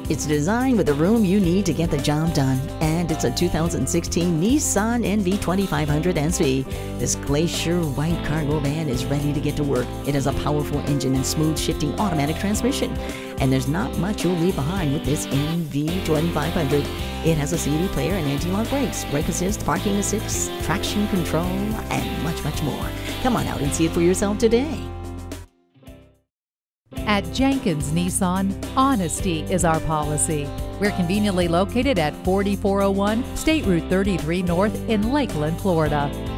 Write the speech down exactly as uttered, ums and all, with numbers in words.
It's designed with the room you need to get the job done, and it's a two thousand sixteen Nissan N V twenty-five hundred S V. This Glacier white cargo van is ready to get to work. It has a powerful engine and smooth shifting automatic transmission, and there's not much you'll leave behind with this N V twenty-five hundred. It has a C D player and anti-lock brakes, brake assist, parking assist, traction control, and much, much more. Come on out and see it for yourself today. At Jenkins Nissan, honesty is our policy. We're conveniently located at forty-four oh one State Route thirty-three North in Lakeland, Florida.